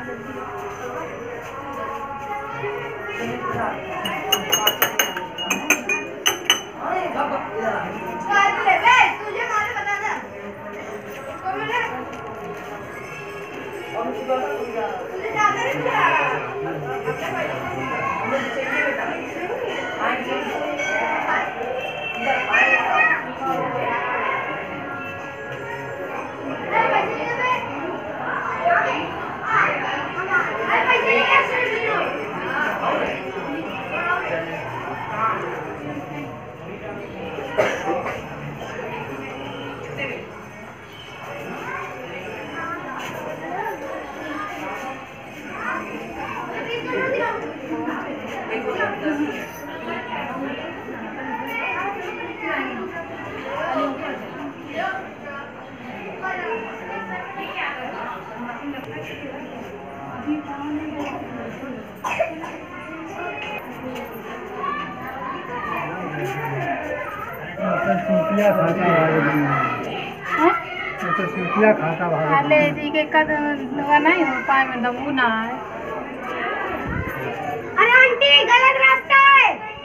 खाता भाले जी के कदवा नहीं हो पाए में दबू ना है। अरे आंटी गलत रास्ता है।